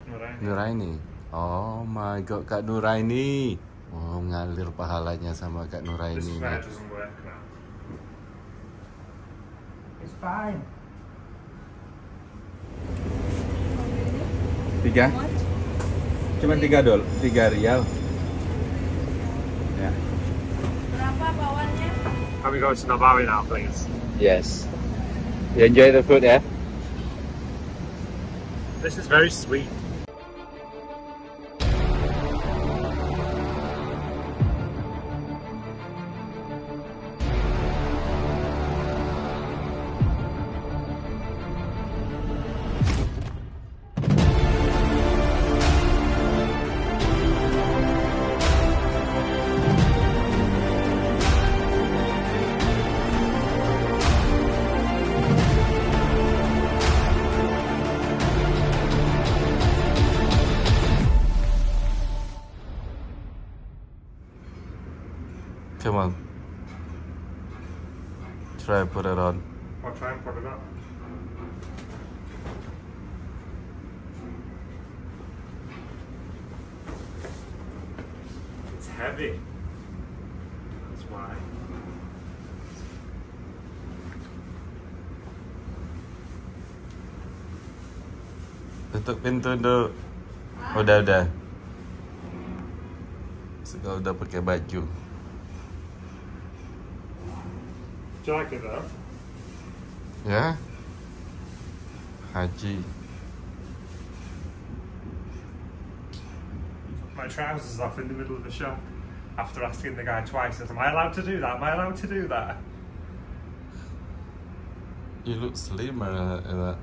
Nuraini. Oh my god, Kak Nuraini. Oh, ngalir pahalanya sama Kak Nuraini. This flare doesn't work now. It's fine. 3? Cuma 3 $3 rial. Ya. Berapa bawannya? Can we go to Nabawi now, please? Yes. You enjoy the food, ya? This is very sweet. Come on. Try and put it on. I'll try and put it up. It's heavy. That's why. Tutup pintu dulu. Udah. Sekarang udah pakai baju. Do you like it though? Ya? Haji. My trousers off in the middle of the shop after asking the guy twice. Am I allowed to do that? Am I allowed to do that? You look slimmer in that.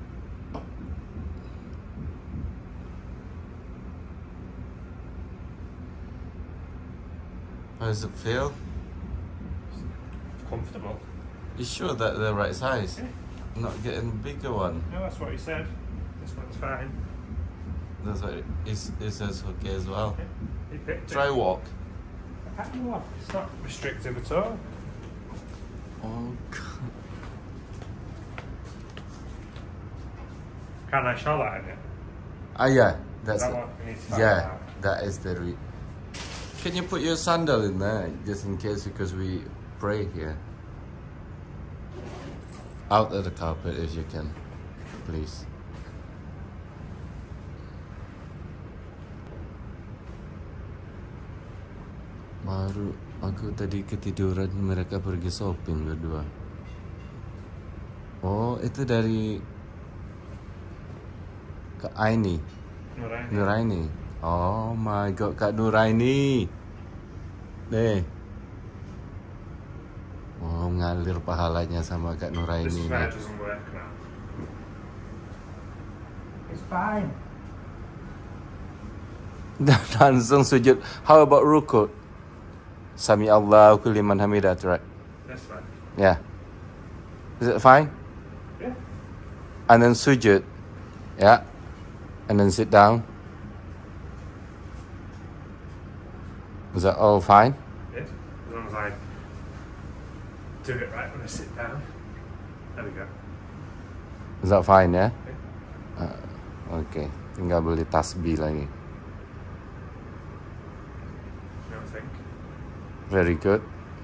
How does it feel? Comfortable. You sure that they're the right size? Yeah. Not getting a bigger one. No, that's what he said. This one's fine. That's what it says okay as well. Yeah, he picked Try it. walk. I can't walk. It's not restrictive at all. Oh god. Can I show that in it? Ah yeah, that's Is that it. what we need to talk Yeah, about? that is the Can you put your sandal in there just in case because we pray here? Out of the carpet if you can, please. Baru aku tadi ketiduran, mereka pergi shopping berdua. Oh, itu dari Kak Aini. Nuraini. Oh my god, Kak Nuraini. Nih. Oh, ngalir pahalanya sama Kak This Nuraini. flare doesn't work now. It's fine. Langsung sujud. How about ruku? Sami Allahu liman hamidah, right? This way. Yeah. Is it fine? Yeah. And then sujud. Yeah. And then sit down. Is that all fine? Yeah. As long as I do it right when I sit down. There we go. Is that fine, ya? Yeah. Oke. Tinggal beli tasbih lagi. You don't think? Very good.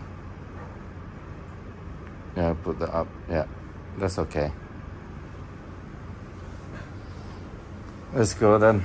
Yeah, put that up. Yeah, that's okay. Let's go then.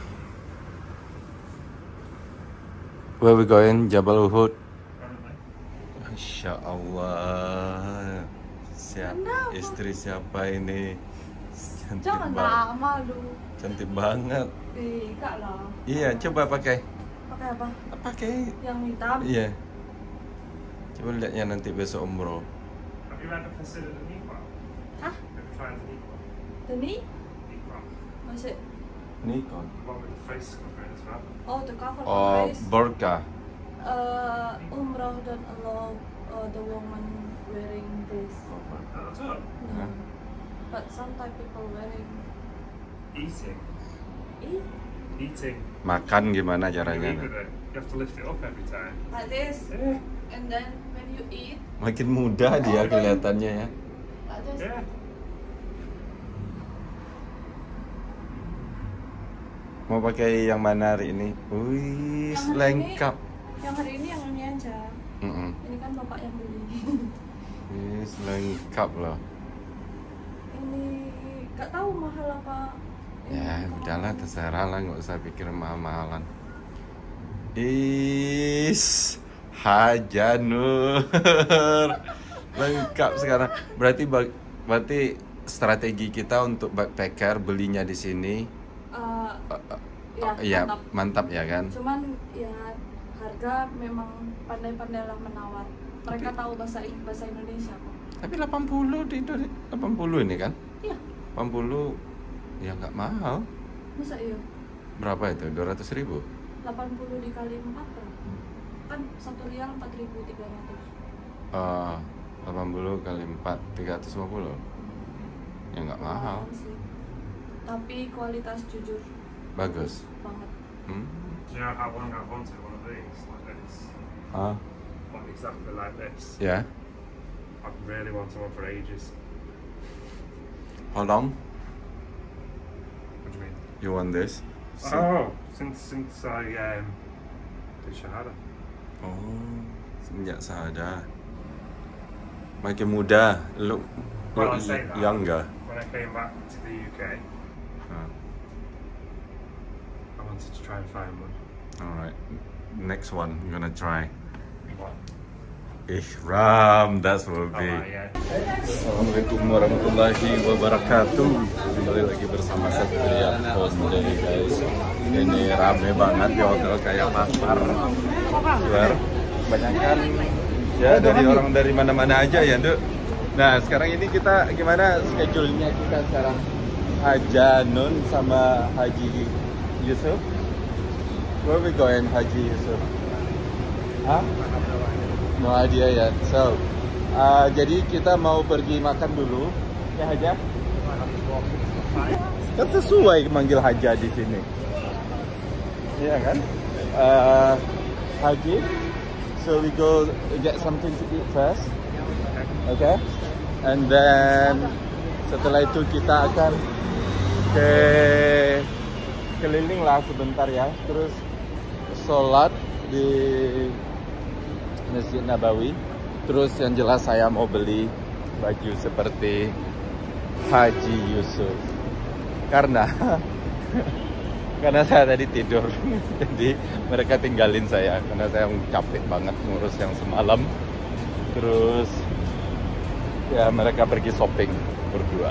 Where we going? Jabal Uhud. Masya Allah. Istri siapa ini? Cantik Jangan banget. lah, malu. Cantik banget. Enggak lah. Iya, coba pakai. Pakai apa? Pakai. Yang hitam? Iya. Coba lihatnya nanti besok umroh. Have you ever considered a niqab? Hah? Have you tried a niqab? Ini? Niqab. Masih? Nikon. One with the face covering as well. Oh, the cover Oh, face. burqa. Umrah don't allow the woman wearing this. That's all. No. But sometimes people wearing. Eating. Eating. Makan gimana When you caranya? eat with it, you have to lift it up every time. Like this. Yeah. And then when you eat, Makin muda dia kelihatannya ya. like this. Yeah. Mau pakai yang mana hari ini? Wih, Yang hari lengkap. Yang hari ini yang ini aja. Mm-mm. Ini kan bapak yang beli. Wih, lengkap loh. Ini gak tahu mahal apa. Ini Ya, mahal. udahlah terserah lah, nggak usah pikir mahal-mahalan. Is Hajanur lengkap sekarang. Berarti strategi kita untuk backpacker belinya di sini. Ya, Ya, mantap ya kan. Cuman ya harga memang pandai-pandailah menawar. Mereka tahu bahasa Indonesia kok. Tapi 80 di Indonesia, 80 ini kan? Iya, 80 ya nggak mahal. masa iya? Berapa itu? 200.000? 80 dikali 4 berapa? Kan 1 rial 4.300. 80 kali 4 350. Ya nggak mahal. Sih. Tapi kualitas jujur Bagus. banget. Do you know how long I wanted one of these, like this? Like exactly like this. Ya. I've really wanted one for ages. How long What do you mean? you want this? Oh, since I did Shahada. Oh, semenjak Sahada. Makin muda, look Well, I say that. younger. When I came back to the UK, I wanted to try and find one. Alright, next one I'm gonna try. What? Ihram, that's will Oh, be. yeah. Assalamualaikum warahmatullahi wabarakatuh. Kembali lagi bersama Satria Holiday guys. Ini rame banget di hotel kayak pasar. Luar, kebanyakan ya dari orang dari mana-mana aja ya, Duk. Nah, sekarang ini kita gimana schedule-nya kita sekarang? Hajanun sama Haji Yusuf. Where we going, Haji Yusuf? Hah? No idea yet. So, jadi kita mau pergi makan dulu, ya Haja? Kan sesuai manggil Haja di sini. Iya kan? Haji. So we go get something to eat first. Okay? And then setelah itu kita akan keliling lah sebentar ya. Terus sholat di Masjid Nabawi. Terus yang jelas saya mau beli baju seperti Haji Yusuf karena saya tadi tidur. Jadi mereka tinggalin saya karena saya capek banget ngurus yang semalam. Terus ya mereka pergi shopping berdua.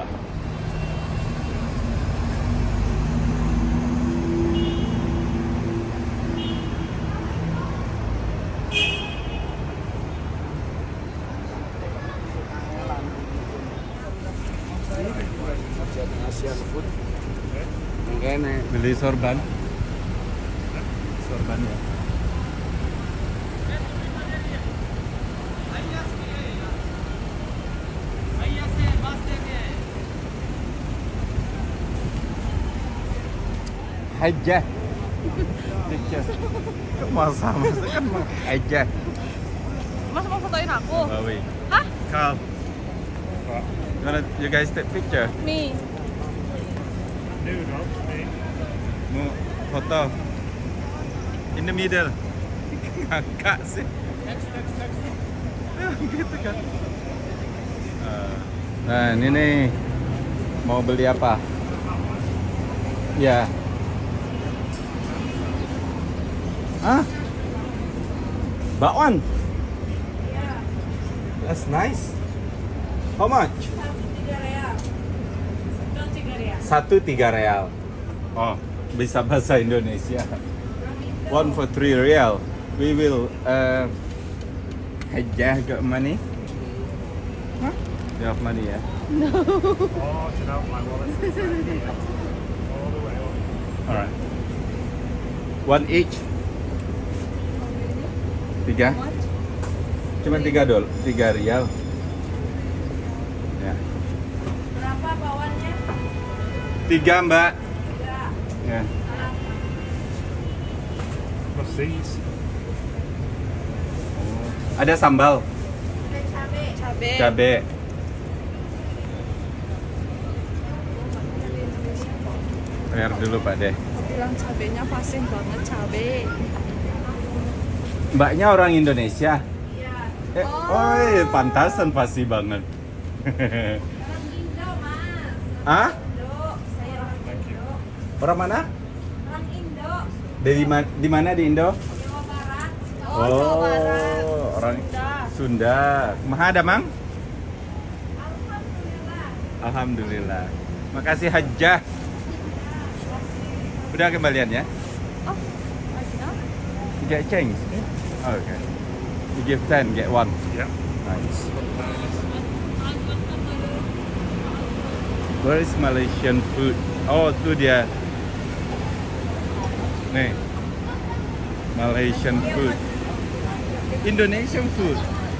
Beli sorban. Sorban ya. Hajah. Kok masa kan hajah. Mas mau fotoin aku? Bawi. Hah? Carl. You guys take picture? Me. New dog, me. Mau foto in the middle. Ngakak sih. Gitu kan. Nah ini nih mau beli apa? Ya. Hah? Bakwan? That's nice. How much? 1 3 real. Oh, bisa bahasa Indonesia. 1 for 3 real. We will hajjah get money. Huh? You have money ya? Oh, do you know my wallet's inside here? All the way up. Alright. 1 each. 3? Cuma 3 rial. Ya. Berapa bawannya? 3 Mbak. Ya. What's these? Ada sambal, Cabe. cabe. Bayar dulu Pak deh. bilang cabenya fasih banget cabe. Mbaknya orang Indonesia? Iya. Oh, pantasan fasih banget. Orang Indo, Mas. Hah? Indo. Saya orang Indo. Orang mana? Orang Indo. Di mana di Indo? Jawa Barat. Oh, Jawa Barat. orang Sunda. Sunda. Kumaha ada, Mang? Alhamdulillah. Alhamdulillah. Makasih Hajjah. Udah kembaliannya? Oh, lagi no? Get change. Oh, okay. You give 10, get 1. Yeah. Nice. Where is Malaysian food? Oh, tu dia. Nih. Malaysian food. Indonesian food.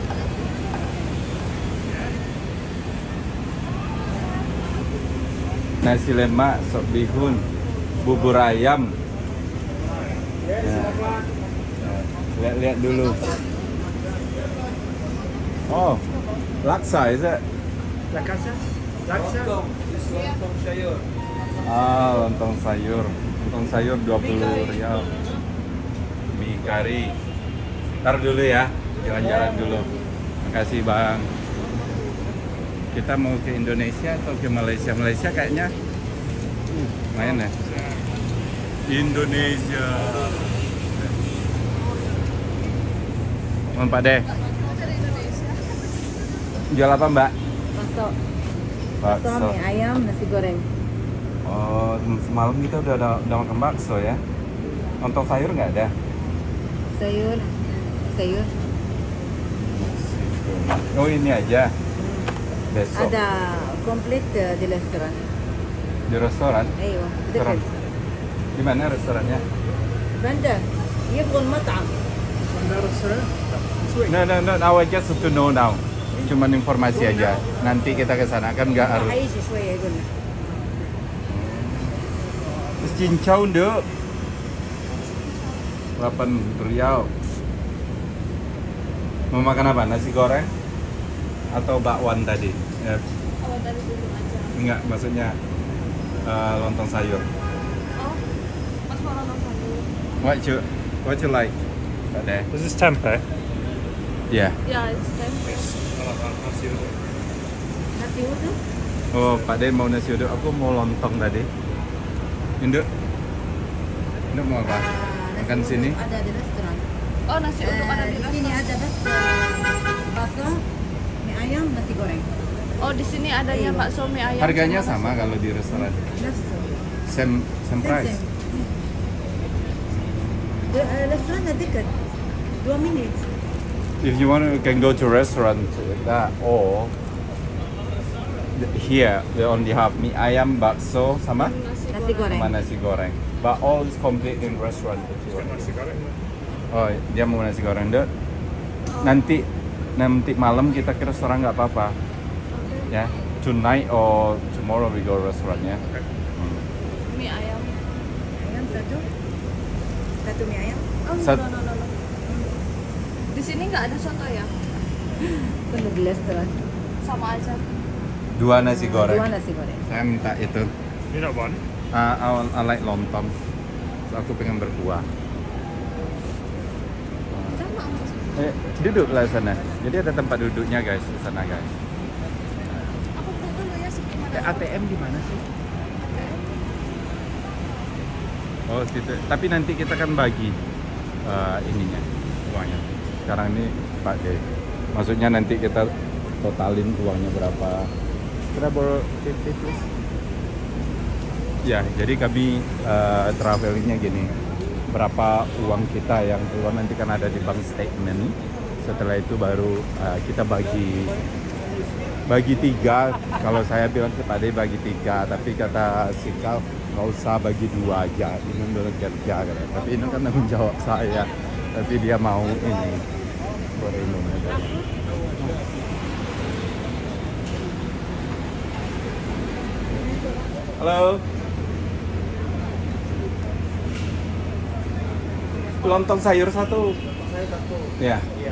Nasi lemak, sop bihun, bubur ayam. Nah, lihat-lihat dulu. Oh, laksa, is it? Laksa? Laksa? Ah, lontong sayur. Lontong sayur 20 rial. Mie kari. Ntar dulu ya, jalan-jalan dulu. Makasih Bang. Kita mau ke Indonesia atau ke Malaysia? Malaysia kayaknya lumayan ya. Indonesia. Pak deh. Jual apa Mbak? Bakso. Bakso. Bakso, mie ayam, nasi goreng. Oh, semalam kita udah makan bakso ya. Lontong sayur nggak ada? Sayur. Sayur. Oh ini aja. Besok. Ada komplit di restoran. Di restoran? Ayo, Restoran. dekat. Di mana restorannya? Bandar. يبغوا المطعم. No, I just to know now. Cuman informasi aja. Nanti kita ke sana kan nggak harus. عايش شوية يقولنا. Terus cincau nduk. 8 rial. Mau makan apa? Nasi goreng? Atau bakwan tadi? Ya, Kalau dari dulu aja. enggak, maksudnya lontong sayur. Oh, Mas mau nonton sayur. What you like? Pak Deh. This is tempeh. Ya. Ya, it's tempe. Nasi uduk. Oh, Pak De mau nasi uduk. Aku mau lontong tadi. Induk. Induk mau apa? Makan nasi sini. uduk ada di restoran. Oh, nasi uduk ada di Di sini restoran. ada bakso, mie ayam, nasi goreng. Oh, di sini adanya Iya. bakso mie ayam. Harganya sama sama nasi. kalau di restoran. Nafsu. Same price. Restoran dekat. 2 menit. If you want, you can go to restaurant that or here they only have mie ayam, bakso sama Nasi goreng. sama nasi goreng. But all is complete in restaurant if you want. Nasi goreng. Oh, dia mau nasi goreng deh. Nanti malam kita ke restoran nggak apa-apa. Ya, tonight or tomorrow we go restaurant ya. Mie ayam. Ayam satu. Satu mie ayam. Oh, Sat- no. Di sini nggak ada soto ya? Penuh di restoran. Sama aja. 2 nasi goreng. 2 nasi goreng. Saya minta itu. You not one? I like lontong. So, aku pengen berkuah. Sama Mas. Duduklah sana. Jadi ada tempat duduknya guys di sana guys. Aku buka dulu ya sebelum ada. ATM di mana sih? Oh situ. Tapi nanti kita kan bagi ininya uangnya. Sekarang ini Pak De. Maksudnya nanti kita totalin uangnya berapa. Berapa 50 please? Ya, jadi kami travelingnya gini. Berapa uang kita yang keluar nanti kan ada di bank statement. Setelah itu baru kita bagi 3. Kalau saya bilang ke Pak De bagi 3, tapi kata Sikal nggak usah bagi 2 aja. Ini udah kerja kan. Tapi ini kan tanggung jawab saya. Tapi dia mau ini buat ini. Halo. Lontong sayur 1. Saya satu. Ya. Iya.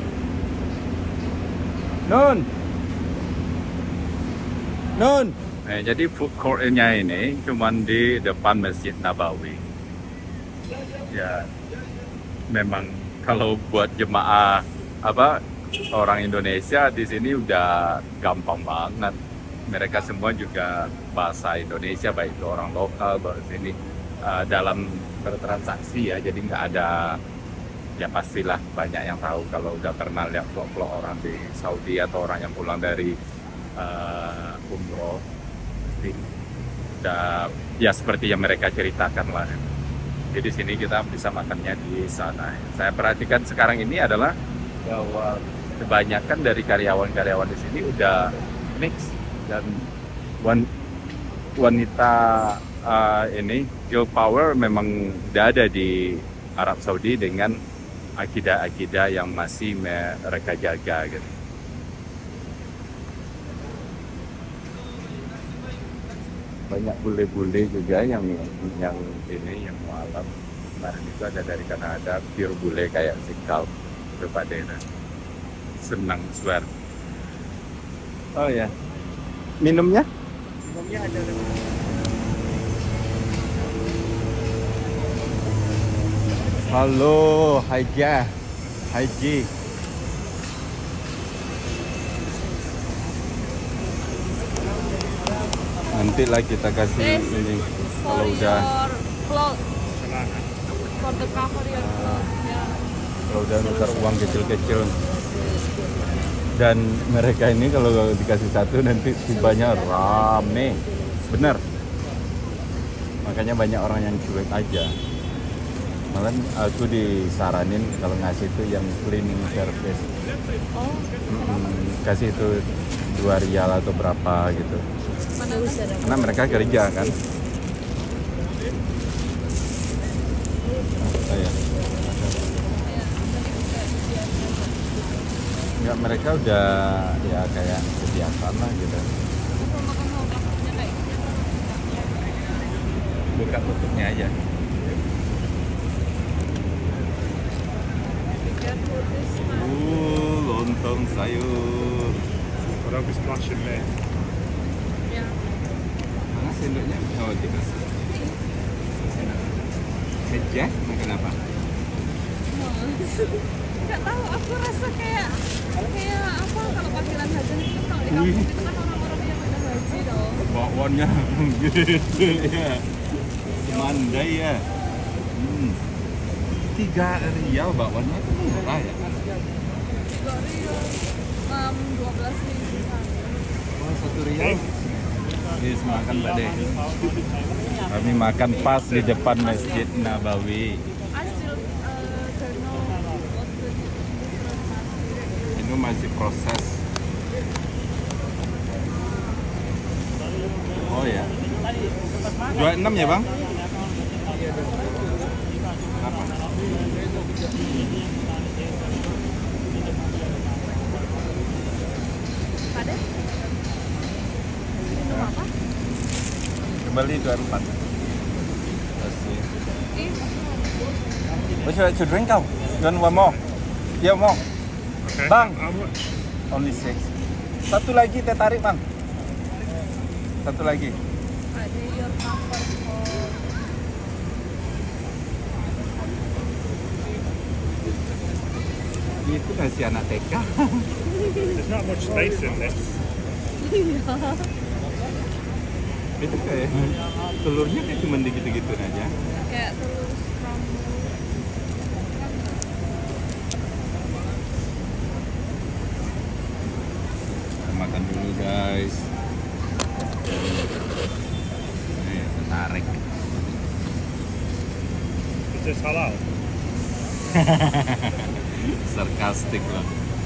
Nun. Jadi food court-nya ini cuman di depan Masjid Nabawi. Ya, memang kalau buat jemaah orang Indonesia di sini udah gampang banget. Mereka semua juga bahasa Indonesia, baik itu orang lokal bahasa sini dalam bertransaksi ya. Jadi nggak ada, ya pastilah banyak yang tahu kalau udah pernah lihat vlog-vlog orang di Saudi atau orang yang pulang dari umroh. Ya seperti yang mereka ceritakan lah. Jadi di sini kita bisa makannya di sana. Saya perhatikan sekarang ini adalah bahwa kebanyakan dari karyawan-karyawan di sini udah mix, dan wanita ini girl power memang udah ada di Arab Saudi dengan akidah-akidah yang masih mereka jaga gitu. Banyak bule-bule juga yang mualaf. Kemarin itu ada dari Kanada, pure bule kayak Sikal kepada senang swear. Oh ya, minumnya? Minumnya ada. Halo, Haji. Nanti lah kita kasih ini kalau udah for the cover your clothes. Kalau udah nuker uang kecil-kecil. Dan mereka ini kalau dikasih satu nanti tibanya rame, bener. Makanya banyak orang yang cuek aja. Malah aku disaranin kalau ngasih itu yang cleaning service. Oh. Kasih itu 2 rial atau berapa gitu. Karena mereka kerja kan. Enggak, mereka udah ya kayak kebiasaan lah gitu. Buka tutupnya aja. Lontong sayur. Don't be splashing me. Mana sendoknya? Oh, dikasih. Meja? Makan apa? Nggak tahu, aku rasa kayak apa kalau panggilan haji itu kalau di kampung itu kan orang-orang yang udah haji dong. Bawaannya gitu ya. Mandai ya. 3 rial bakwannya itu murah ya? 3 rial. 12 ribu. Oh, 1 rial. Yes, makan Mbak De. Kami makan pas di depan Masjid Nabawi. Ini masih proses. Oh ya. 26 ya Bang? Apa? Pada? Apa? Kembali 24. What's your drink kau? You want one more? Yeah, more. Okay. Bang. How much? Only 6. Satu lagi teh tarik Bang. Satu lagi. Ada your cover for. Itu nasi anak TK. There's not much space in this. Itu kayak telurnya kayak cuma gitu-gitu aja. Kayak telur scramble. Makan dulu guys. Nih, tarik. Is this halal? Sarkastik lah.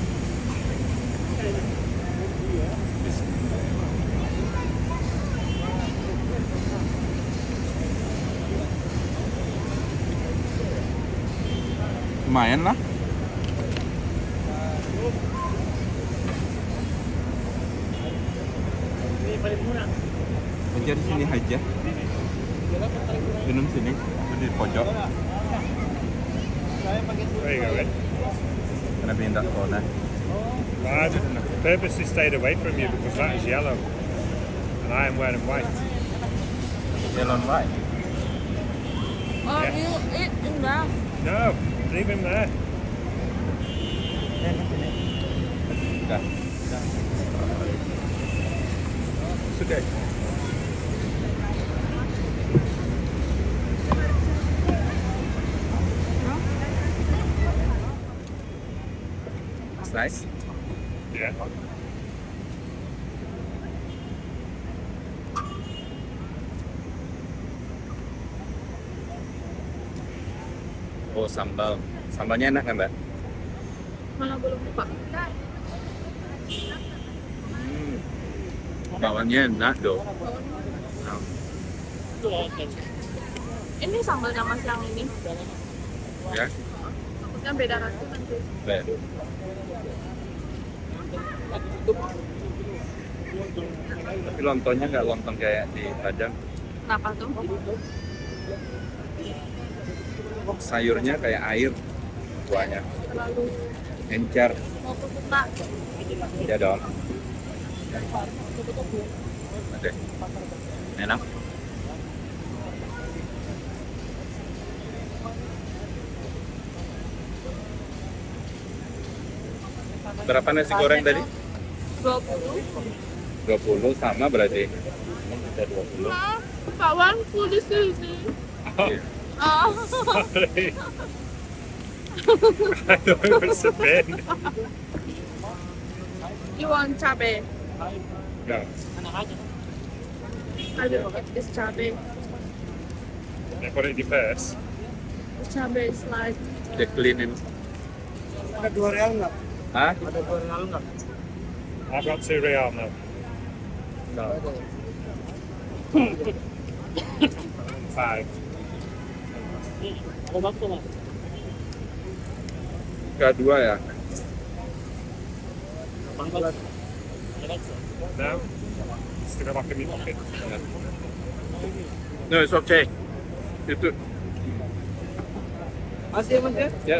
Lumayan lah. Ajar sini aja. Minum sini, di pojok. There you go, Ed. Kena pindah ke sana. I purposely stayed away from you because that is yellow. and I am wearing white. Yellow and white. Oh, Yeah. you eat in there. No, leave him there. Dah. Sudah. It's nice. Yeah. Oh, sambal. Sambalnya enak kan, Mbak? Malah belum buka. Bawangnya enak dong. Ini sambalnya mas yang ini. Ya. Takutnya beda rasa nanti. Baik. Tapi lontongnya nggak lontong kayak di Padang. Kenapa tuh? Sayurnya kayak air buahnya. Terlalu Encer. mau suka. Ya dong. Ada. Enak. Berapa nasi goreng tadi? 20. 20 sama berarti. Ada 20. Nah, kawanku di sini. Iya. Oh. Sorry. I thought it was a bin. You want cabe? No. I will get this cabe. They put it in your purse. This cabe is like Dia cleanin. Ada 2 real nggak? Hah? Ada 2 real nggak? I've got 2 real now. No. 5. Kedua ya. No? Stick it back in my pocket. No, it's okay. Itu. Masih Mas ya? Ya.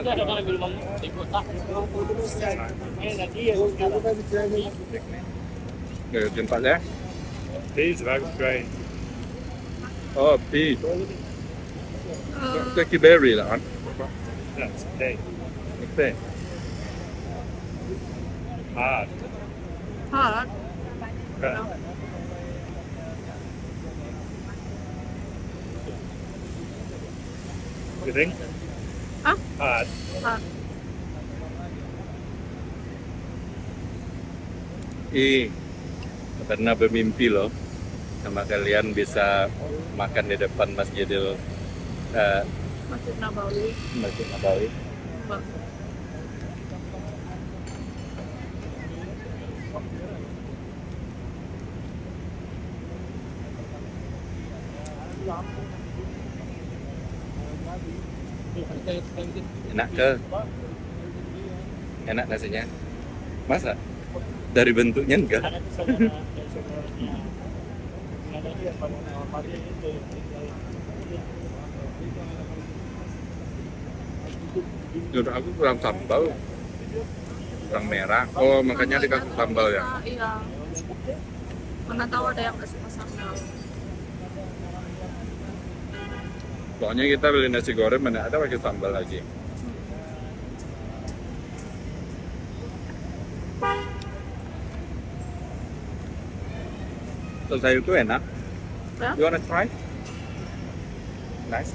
Nggak tempatnya. These are very strange. Oh, peach. Sticky berry lah kan. That's pig. Oke. Hard. hard. Okay. You think? Hah? Hard. Hard. Pernah bermimpi loh sama kalian bisa makan di depan Masjid Nabawi. Nabawi. Bang. Enak ke? Enak nasinya? Masa? Dari bentuknya enggak? Menurut aku kurang sambal, kurang merah. Oh, makanya dikasih sambal ya? Iya. Mana tahu ada yang nggak suka sambal. Pokoknya kita beli nasi goreng mana ada pakai sambal lagi. Terus sayur itu enak. Ya? You wanna try? Nice.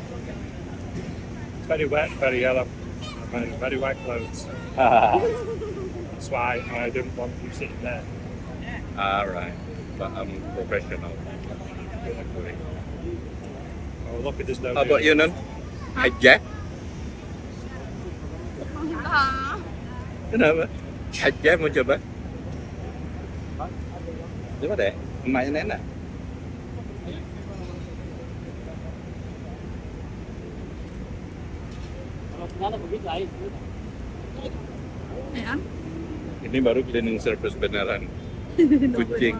Very wet, very yellow. And very white clothes. That's why I didn't want you sitting there. Alright, but I'm professional. Oh, look, there's no. How about you, Nun? Aja? Ah. Kenapa? Aja mau coba? Coba deh, emaknya enak. Ya. Ini baru cleaning service beneran. Kucing.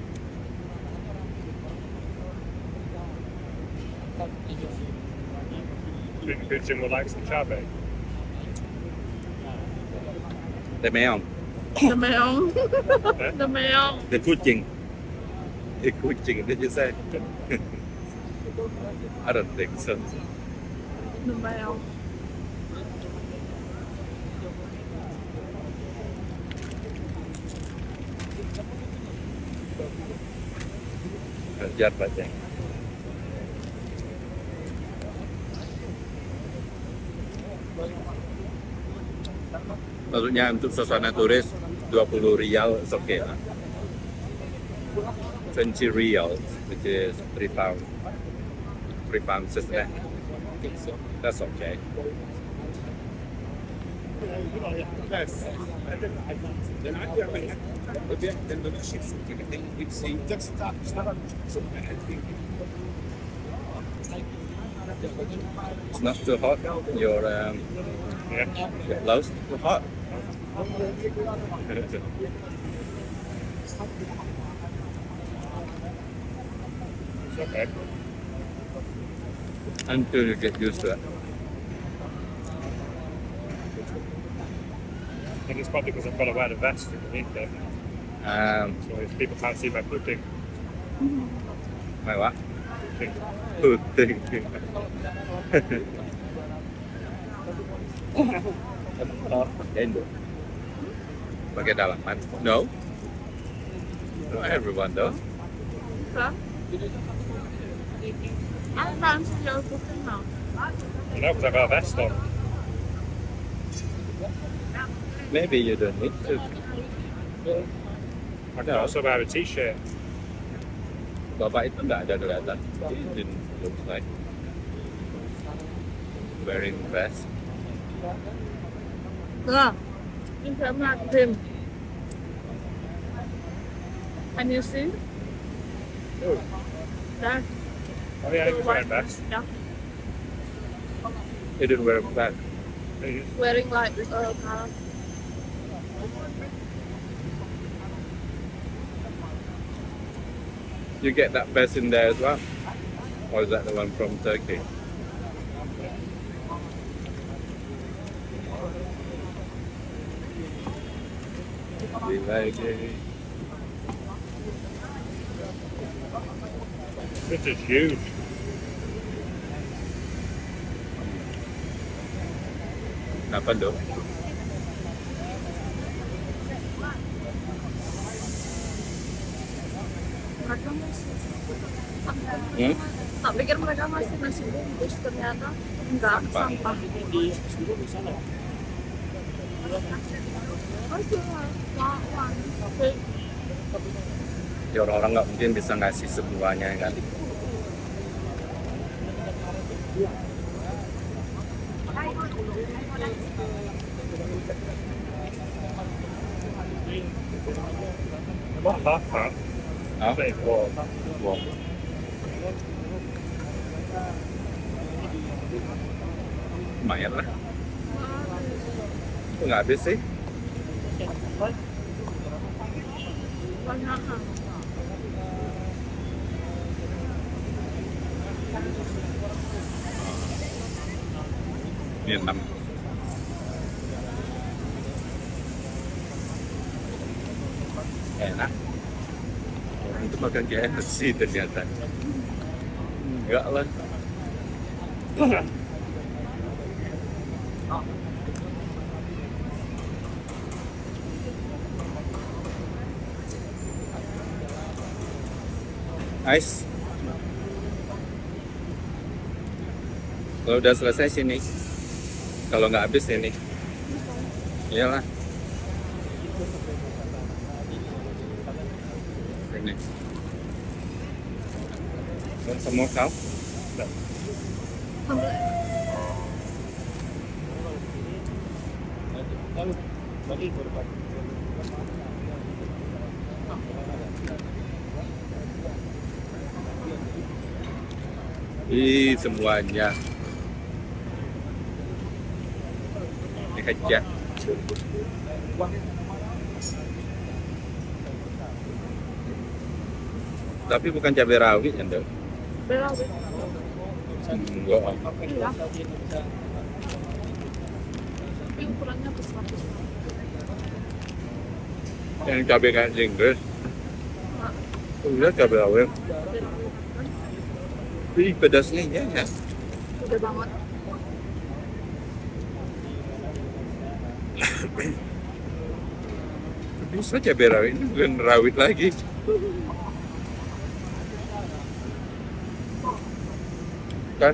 Do you think Putin would like some chabe? The meong. The meong. The meong. The kucing. kucing, did you say? I don't think so. Lumayan. Kerja aja. Maksudnya untuk suasana turis 20 rial is okay lah. 20 rial, which is 3 pounds. 3 pounds, isn't it? That's okay. It's not too hot. Your blouse too hot. It's okay. Until you get used to it. I think it's probably because I've got to wear the vest underneath it. So if people can't see my footing. My what? Footing. Puting. Endo. Pakai dalaman? No. Not everyone does. Huh? I'm dancing your cooking now. You know, because I've got a vest on. Maybe you don't need to. I can also wear a t-shirt. Bapak itu nggak ada kelihatan. He didn't look like wearing vest. Look, you can like him. Can you see? That. Oh yeah, he's wearing a vest. Yeah. He didn't wear a vest. Wearing like color. You get that vest in there as well? Or is that the one from Turkey? This is huge. Apa dong? Mereka masih. Hmm? Tak pikir mereka masih nasi bungkus, ternyata enggak, sampah. Ya orang-orang nggak mungkin bisa ngasih semuanya kan? Not half that. Hah? Say warm. Wow. Lumayan lah. Kok nggak habis sih? Banyak kan? Vietnam. Enak. Orang itu makan KFC ternyata. Enggak lah. Nice. Kalau udah selesai sini. Kalau nggak habis ini. Iyalah. Ini. Want some more cow? Ih, semuanya dikejar. Tapi bukan cabai rawit ya, Ndok? Berawit. Enggak. Iya. Tapi ukurannya besar-besar. Yang cabai kayak Inggris. Lihat cabai rawit. Ini pedasnya ya. Udah banget. Bisa cabai rawit, ini bukan rawit lagi. Kan?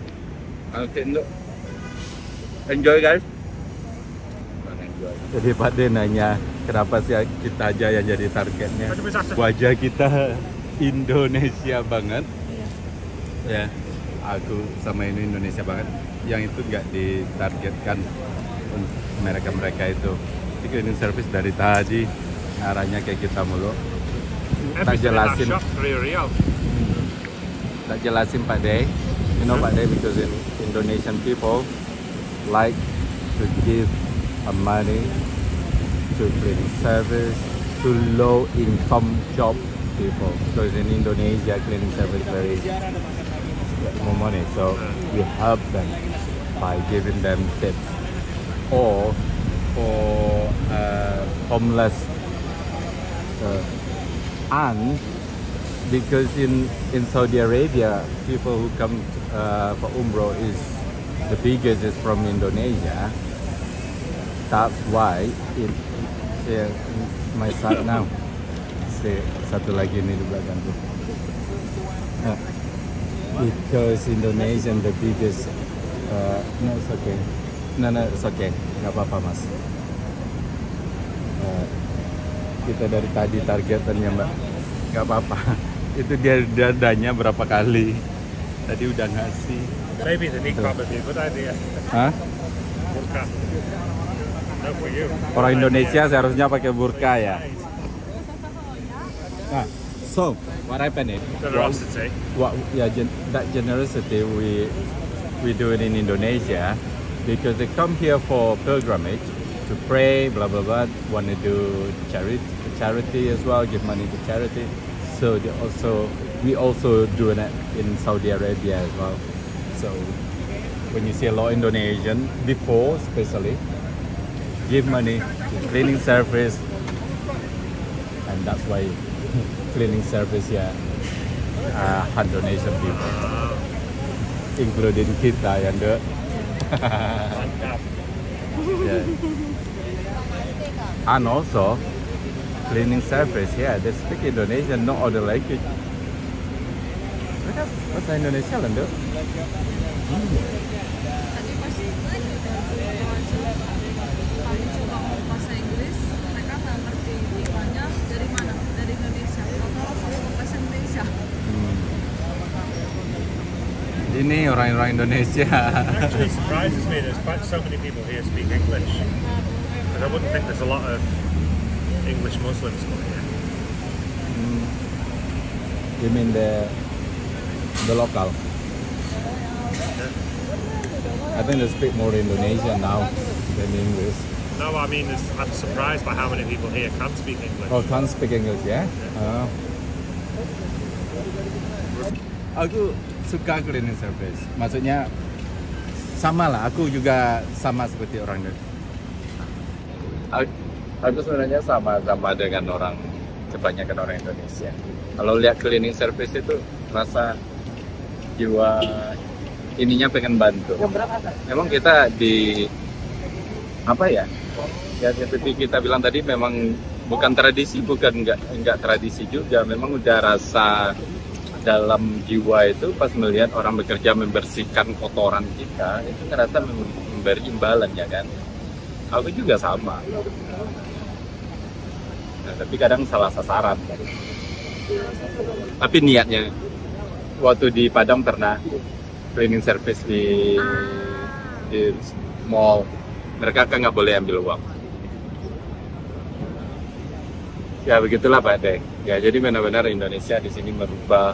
Enjoy guys. Jadi Pak De nanya kenapa sih kita aja yang jadi targetnya. Wajah kita Indonesia banget. Ya, aku sama ini Indonesia banget. Yang itu nggak ditargetkan mereka itu. Jadi cleaning service dari tadi arahnya kayak kita mulu. Tak jelasin. Tak jelasin Pak De. You know Pak De, because in Indonesian people like to give money to cleaning service to low income job people, because in Indonesia cleaning service very more money, so we help them by giving them tips, or for homeless and because in Saudi Arabia people who come for Umrah is the biggest is from Indonesia. That's why my son now. Satu lagi ini di belakang tuh. Because Indonesian the biggest. No, it's okay. No, it's okay. Nggak apa-apa mas. Kita dari tadi targetannya mbak. Nggak apa-apa. Itu dia dadanya berapa kali. Tadi udah ngasih. Maybe the niqab would be a good idea. Hah? Burqa. No for you. Orang Indonesia seharusnya pakai burka ya. Nah, so what happened is Generosity. that generosity we do it in Indonesia because they come here for pilgrimage to pray, blah blah blah. Want to do charity as well, give money to charity. So we also do it in Saudi Arabia as well. So when you see a lot of Indonesian before, especially give money to cleaning service, and that's why cleaning service here had donation people, including kita yang do. Yeah. And also cleaning service here, they speak Indonesian, not other language. Bahasa Indonesia lah, Dok. Tadi pas kami coba ngomong bahasa Inggris, mereka nggak ngerti iklannya dari mana, dari Indonesia. Kalau sama bahasa Indonesia. Ini orang-orang Indonesia. Actually surprises me there's quite so many people here speak English. But I wouldn't think there's a lot of English Muslims coming here. You mean the local? I think they speak more Indonesian now than English. No, I mean, I'm surprised by how many people here can speak English. Oh, can't speak English ya? Oh. Aku suka cleaning service. Maksudnya sama lah. Aku juga sama seperti orang itu. Aku sebenarnya sama dengan orang kebanyakan orang Indonesia. Kalau lihat cleaning service itu rasa jiwa ininya pengen bantu. Memang kita di apa ya? Ya seperti kita bilang tadi, memang bukan tradisi, bukan enggak tradisi juga. Memang udah rasa dalam jiwa itu pas melihat orang bekerja membersihkan kotoran kita, itu ngerasa memberi imbalan ya kan. Aku juga sama. Nah, tapi kadang salah sasaran. Tapi niatnya waktu di Padang pernah cleaning service di mall, mereka kan nggak boleh ambil uang. Ya begitulah Pak De. Ya jadi benar-benar Indonesia di sini merubah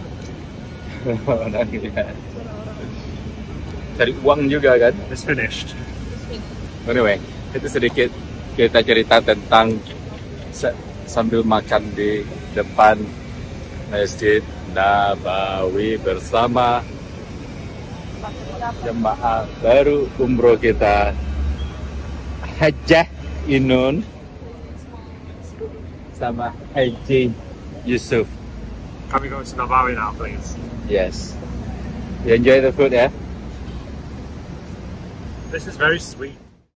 cari uang juga kan. It's finished. Anyway, itu sedikit kita cerita tentang sambil makan di depan Masjid Nabawi bersama jemaah baru umroh kita, Hajjah Inun sama Haji Yusuf. Can we go to Nabawi now, please? Yes. You enjoy the food, yeah? This is very sweet.